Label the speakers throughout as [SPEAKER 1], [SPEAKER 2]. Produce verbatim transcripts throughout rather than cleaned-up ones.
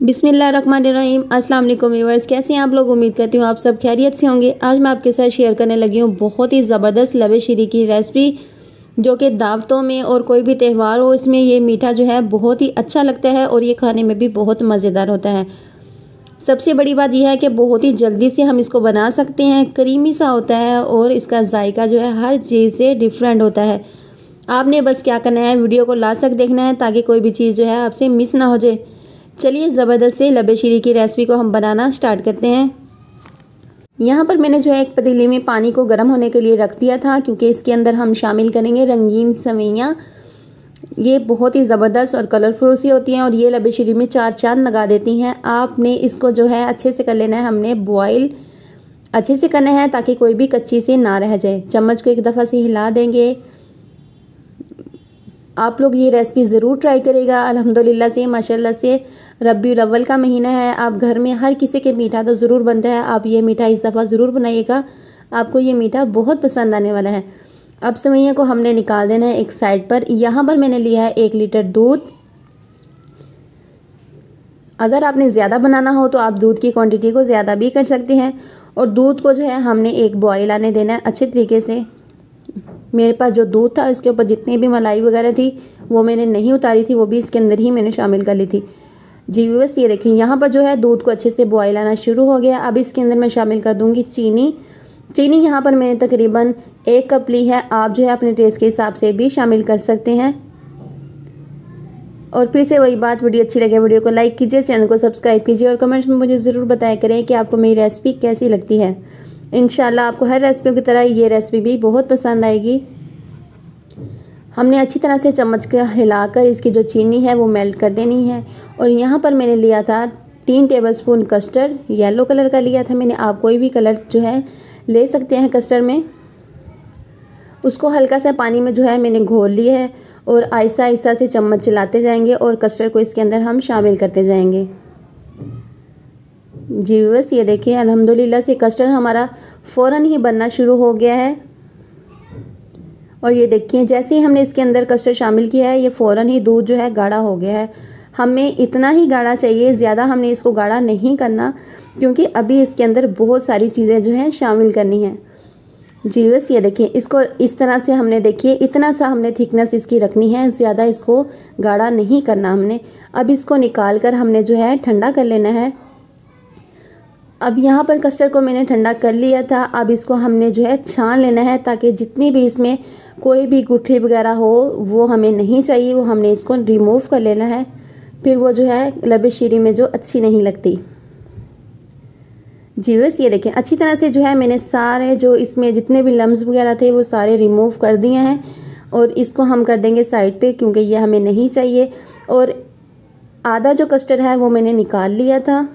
[SPEAKER 1] बिस्मिल्लाहिर्रहमानिर्रहीम। अस्सलाम वालेकुम व्यूअर्स, कैसे हैं आप लोग। उम्मीद करती हूँ आप सब खैरियत से होंगे। आज मैं आपके साथ शेयर करने लगी हूँ बहुत ही ज़बरदस्त लबे शीरी की रेसिपी, जो कि दावतों में और कोई भी त्यौहार हो, इसमें ये मीठा जो है बहुत ही अच्छा लगता है और ये खाने में भी बहुत मज़ेदार होता है। सबसे बड़ी बात यह है कि बहुत ही जल्दी से हम इसको बना सकते हैं। क्रीमी सा होता है और इसका जायका जो है हर चीज़ से डिफरेंट होता है। आपने बस क्या करना है, वीडियो को लास्ट तक देखना है ताकि कोई भी चीज़ जो है आपसे मिस ना हो जाए। चलिए ज़बरदस्त से लबे शीरी की रेसिपी को हम बनाना स्टार्ट करते हैं। यहाँ पर मैंने जो है एक पतीले में पानी को गर्म होने के लिए रख दिया था, क्योंकि इसके अंदर हम शामिल करेंगे रंगीन सेवइयाँ। ये बहुत ही ज़बरदस्त और कलरफुल सी होती हैं और ये लबे शीरी में चार चांद लगा देती हैं। आपने इसको जो है अच्छे से कर लेना है। हमने बॉयल अच्छे से करना है ताकि कोई भी कच्ची से ना रह जाए। चम्मच को एक दफ़ा से हिला देंगे। आप लोग ये रेसिपी ज़रूर ट्राई करेगा। अल्हम्दुलिल्लाह से माशाल्लाह से रबीउल अव्वल का महीना है। आप घर में हर किसी के मीठा तो ज़रूर बनता है। आप ये मीठा इस दफ़ा ज़रूर बनाइएगा, आपको ये मीठा बहुत पसंद आने वाला है। अब सेवइयाँ को हमने निकाल देना है एक साइड पर। यहाँ पर मैंने लिया है एक लीटर दूध। अगर आपने ज़्यादा बनाना हो तो आप दूध की क्वांटिटी को ज़्यादा भी कर सकते हैं। और दूध को जो है हमने एक बॉयल आने देना है अच्छे तरीके से। मेरे पास जो दूध था इसके ऊपर जितनी भी मलाई वगैरह थी वो मैंने नहीं उतारी थी, वो भी इसके अंदर ही मैंने शामिल कर ली थी। जी बस ये देखिए, यहाँ पर जो है दूध को अच्छे से बॉयल आना शुरू हो गया। अब इसके अंदर मैं शामिल कर दूँगी चीनी। चीनी यहाँ पर मैंने तकरीबन एक कप ली है। आप जो है अपने टेस्ट के हिसाब से भी शामिल कर सकते हैं। और फिर से वही बात, वीडियो अच्छी लगे वीडियो को लाइक कीजिए, चैनल को सब्सक्राइब कीजिए और कमेंट्स में मुझे ज़रूर बताया करें कि आपको मेरी रेसिपी कैसी लगती है। इंशाल्लाह आपको हर रेसिपियों की तरह ये रेसिपी भी बहुत पसंद आएगी। हमने अच्छी तरह से चम्मच का हिलाकर इसकी जो चीनी है वो मेल्ट कर देनी है। और यहाँ पर मैंने लिया था तीन टेबलस्पून कस्टर्ड, येलो कलर का लिया था मैंने। आप कोई भी कलर जो है ले सकते हैं कस्टर्ड में। उसको हल्का सा पानी में जो है मैंने घोल लिया है और आहिस्ता आहिस्ता से चम्मच चलाते जाएंगे और कस्टर्ड को इसके अंदर हम शामिल करते जाएंगे। जी बस ये देखिए, अल्हम्दुलिल्लाह से कस्टर्ड हमारा फ़ौरन ही बनना शुरू हो गया है। और ये देखिए, जैसे ही हमने इसके अंदर कस्टर्ड शामिल किया है ये फ़ौरन ही दूध जो है गाढ़ा हो गया है। हमें इतना ही गाढ़ा चाहिए, ज़्यादा हमने इसको गाढ़ा नहीं करना, क्योंकि अभी इसके अंदर बहुत सारी चीज़ें जो हैं शामिल करनी है। जी बस ये देखिए, इसको इस तरह से हमने देखिए इतना सा हमने थिकनेस इसकी रखनी है, ज़्यादा इसको गाढ़ा नहीं करना हमने। अब इसको निकाल कर हमने जो है ठंडा कर लेना है। अब यहाँ पर कस्टर्ड को मैंने ठंडा कर लिया था। अब इसको हमने जो है छान लेना है ताकि जितनी भी इसमें कोई भी गुठली वगैरह हो वो हमें नहीं चाहिए, वो हमने इसको रिमूव कर लेना है। फिर वो जो है लबे शीरी में जो अच्छी नहीं लगती। जी बस ये देखें, अच्छी तरह से जो है मैंने सारे जो इसमें जितने भी लम्स वगैरह थे वो सारे रिमूव कर दिए हैं। और इसको हम कर देंगे साइड पे, क्योंकि ये हमें नहीं चाहिए। और आधा जो कस्टर्ड है वो मैंने निकाल लिया था।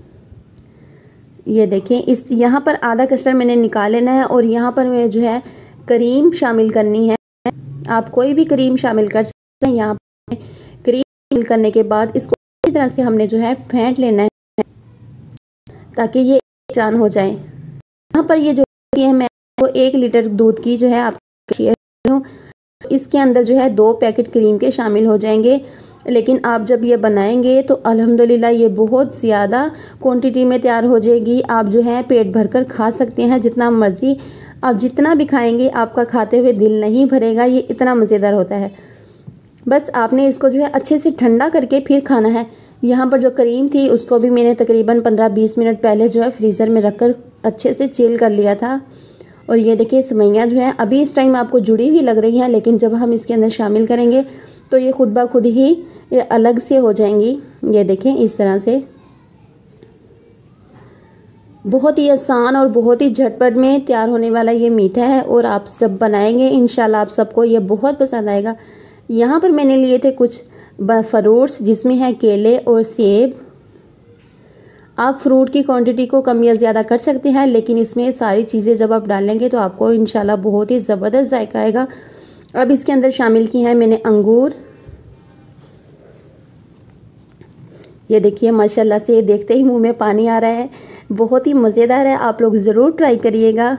[SPEAKER 1] ये देखें, इस यहाँ पर आधा कस्टर्ड मैंने निकाल लेना है और यहाँ पर मैं जो है क्रीम शामिल करनी है। आप कोई भी क्रीम शामिल कर सकते हैं। यहाँ पर क्रीम शामिल करने के बाद इसको अच्छी तरह से हमने जो है फेंट लेना है ताकि ये जान हो जाए। यहाँ पर ये जो है मैं वो एक लीटर दूध की जो है आपको शेयर कर रही हूँ। इसके अंदर जो है दो पैकेट क्रीम के शामिल हो जाएंगे। लेकिन आप जब ये बनाएंगे तो अल्हम्दुलिल्लाह ये बहुत ज़्यादा क्वांटिटी में तैयार हो जाएगी। आप जो है पेट भरकर खा सकते हैं, जितना मर्ज़ी आप जितना भी खाएंगे आपका खाते हुए दिल नहीं भरेगा। ये इतना मज़ेदार होता है। बस आपने इसको जो है अच्छे से ठंडा करके फिर खाना है। यहाँ पर जो क्रीम थी उसको भी मैंने तकरीबन पंद्रह बीस मिनट पहले जो है फ्रीज़र में रख कर अच्छे से चिल कर लिया था। और ये देखिए, सेवइयाँ जो हैं अभी इस टाइम आपको जुड़ी हुई लग रही हैं, लेकिन जब हम इसके अंदर शामिल करेंगे तो ये खुद ब खुद ही ये अलग से हो जाएंगी। ये देखें, इस तरह से बहुत ही आसान और बहुत ही झटपट में तैयार होने वाला ये मीठा है। और आप जब बनाएंगे इंशाल्लाह आप सबको ये बहुत पसंद आएगा। यहाँ पर मैंने लिए थे कुछ फ्रूट्स, जिसमें है केले और सेब। आप फ्रूट की क्वांटिटी को कम या ज़्यादा कर सकते हैं, लेकिन इसमें सारी चीज़ें जब आप डालेंगे तो आपको इंशाल्लाह बहुत ही ज़बरदस्त जायका आएगा। अब इसके अंदर शामिल की है मैंने अंगूर। ये देखिए, माशाल्लाह से देखते ही मुंह में पानी आ रहा है, बहुत ही मज़ेदार है। आप लोग ज़रूर ट्राई करिएगा।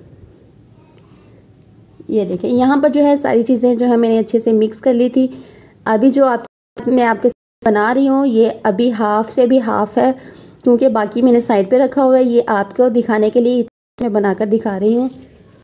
[SPEAKER 1] ये देखिए, यहाँ पर जो है सारी चीज़ें जो है मैंने अच्छे से मिक्स कर ली थी। अभी जो आप मैं आपके बना रही हूँ ये अभी हाफ से भी हाफ है, क्योंकि बाकी मैंने साइड पे रखा हुआ है। ये आपको दिखाने के लिए मैं बनाकर दिखा रही हूँ।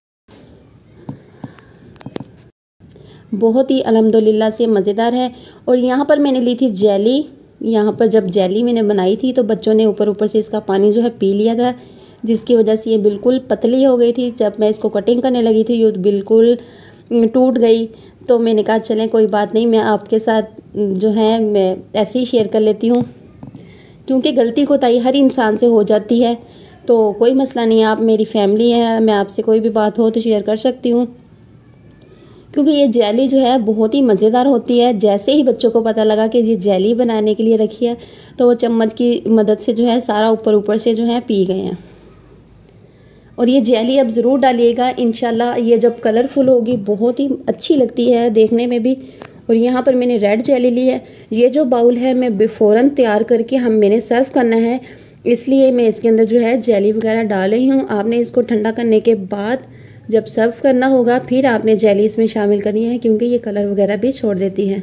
[SPEAKER 1] बहुत ही अल्हम्दुलिल्लाह से मज़ेदार है। और यहाँ पर मैंने ली थी जेली। यहाँ पर जब जेली मैंने बनाई थी तो बच्चों ने ऊपर ऊपर से इसका पानी जो है पी लिया था, जिसकी वजह से ये बिल्कुल पतली हो गई थी। जब मैं इसको कटिंग करने लगी थी ये बिल्कुल टूट गई। तो मैंने कहा चलें कोई बात नहीं, मैं आपके साथ जो है मैं ऐसे ही शेयर कर लेती हूँ, क्योंकि गलती कोताही हर इंसान से हो जाती है। तो कोई मसला नहीं है, आप मेरी फैमिली है, मैं आपसे कोई भी बात हो तो शेयर कर सकती हूँ। क्योंकि ये जेली जो है बहुत ही मज़ेदार होती है। जैसे ही बच्चों को पता लगा कि ये जेली बनाने के लिए रखी है तो वो चम्मच की मदद से जो है सारा ऊपर ऊपर से जो है पी गए हैं। और ये जेली अब ज़रूर डालिएगा, इंशाल्लाह ये जब कलरफुल होगी बहुत ही अच्छी लगती है देखने में भी। और यहाँ पर मैंने रेड जेली ली है। ये जो बाउल है मैं बेफ़ौरन तैयार करके हम मैंने सर्व करना है, इसलिए मैं इसके अंदर जो है जेली वगैरह डाल रही हूँ। आपने इसको ठंडा करने के बाद जब सर्व करना होगा फिर आपने जेली इसमें शामिल करनी है, क्योंकि ये कलर वगैरह भी छोड़ देती है।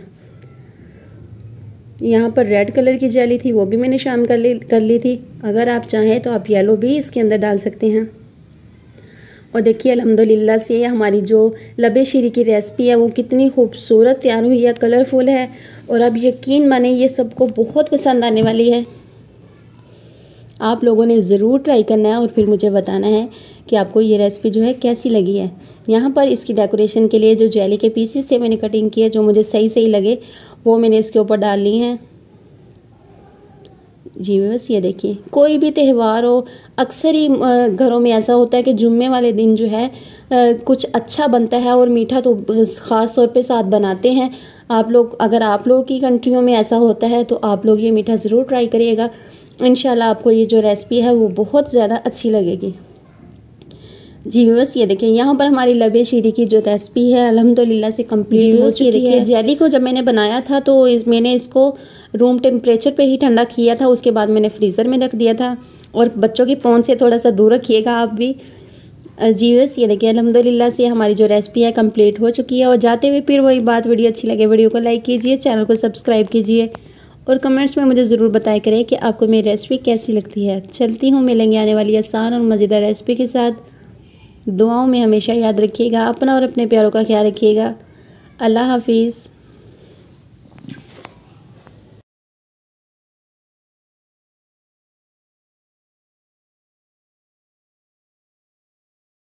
[SPEAKER 1] यहाँ पर रेड कलर की जेली थी वो भी मैंने शामिल कर ली कर ली थी। अगर आप चाहें तो आप येलो भी इसके अंदर डाल सकते हैं। और देखिए अल्हम्दुलिल्लाह से हमारी जो लबे शीरी की रेसिपी है वो कितनी खूबसूरत तैयार हुई है, कलरफुल है। और अब यकीन माने ये सबको बहुत पसंद आने वाली है। आप लोगों ने ज़रूर ट्राई करना है और फिर मुझे बताना है कि आपको ये रेसिपी जो है कैसी लगी है। यहाँ पर इसकी डेकोरेशन के लिए जो जेली के पीसेस थे मैंने कटिंग किए, जो मुझे सही सही लगे वो मैंने इसके ऊपर डाल ली हैं। जी बस ये देखिए, कोई भी त्यौहार हो अक्सर ही घरों में ऐसा होता है कि जुम्मे वाले दिन जो है कुछ अच्छा बनता है, और मीठा तो ख़ास तौर पे साथ बनाते हैं आप लोग। अगर आप लोगों की कंट्रियों में ऐसा होता है तो आप लोग ये मीठा ज़रूर ट्राई करिएगा। इंशाल्लाह आपको ये जो रेसिपी है वो बहुत ज़्यादा अच्छी लगेगी। जी बस ये देखिए, यहाँ पर हमारी लबे शीरी की जो रेसिपी है अल्हम्दुलिल्लाह से कंप्लीट हो चुकी है। जेली को जब मैंने बनाया था तो इस मैंने इसको रूम टेम्परेचर पे ही ठंडा किया था, उसके बाद मैंने फ्रीज़र में रख दिया था। और बच्चों की पहुंच से थोड़ा सा दूर रखिएगा आप भी। जी बस ये देखिए, अल्हम्दुलिल्लाह से हमारी जो रेसिपी है कंप्लीट हो चुकी है। और जाते हुए फिर वही बात, वीडियो अच्छी लगे वीडियो को लाइक कीजिए, चैनल को सब्सक्राइब कीजिए और कमेंट्स में मुझे ज़रूर बताया करें कि आपको मेरी रेसिपी कैसी लगती है। चलती हूँ, मिलेंगे आने वाली आसान और मज़ेदार रेसिपी के साथ। दुआओं में हमेशा याद रखिएगा, अपना और अपने प्यारों का ख्याल रखिएगा। अल्लाह हाफिज़।